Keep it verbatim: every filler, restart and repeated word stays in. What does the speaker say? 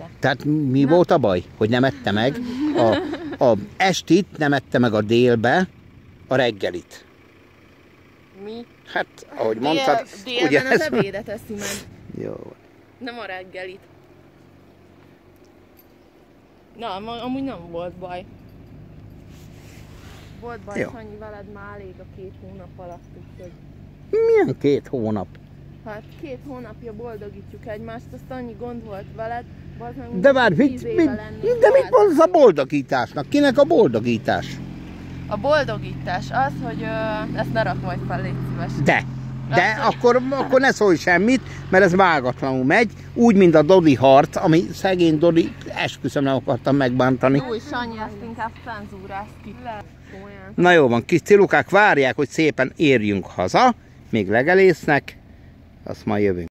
este. Tehát mi Na. volt a baj? Hogy nem ette meg a, a estit, nem ette meg a délbe a reggelit. Mi? Hát, ahogy Dél, mondtad... délben ugye az ebédet eszi meg. Jó. Nem a reggelit. Na, amúgy nem volt baj. Volt baj, Sanyi, veled már elég a két hónap alatt, úgyhogy... Milyen két hónap? Hát két hónapja boldogítjuk egymást, azt annyi gond volt veled, meg de várj, mit, mit, de mit mondasz a boldogításnak? Kinek a boldogítás? A boldogítás az, hogy ö, ezt ne rak majd fel, légy szíves. De, de akkor, akkor ne szólj semmit, mert ez vágatlanul megy, úgy, mint a Dodi harc, ami szegény Dodi, esküszöm, nem akartam megbántani. Új, Sanyi, ezt inkább cenzúráz ki. Na jó van, kis cilukák várják, hogy szépen érjünk haza, még legelésznek, azt majd jövünk.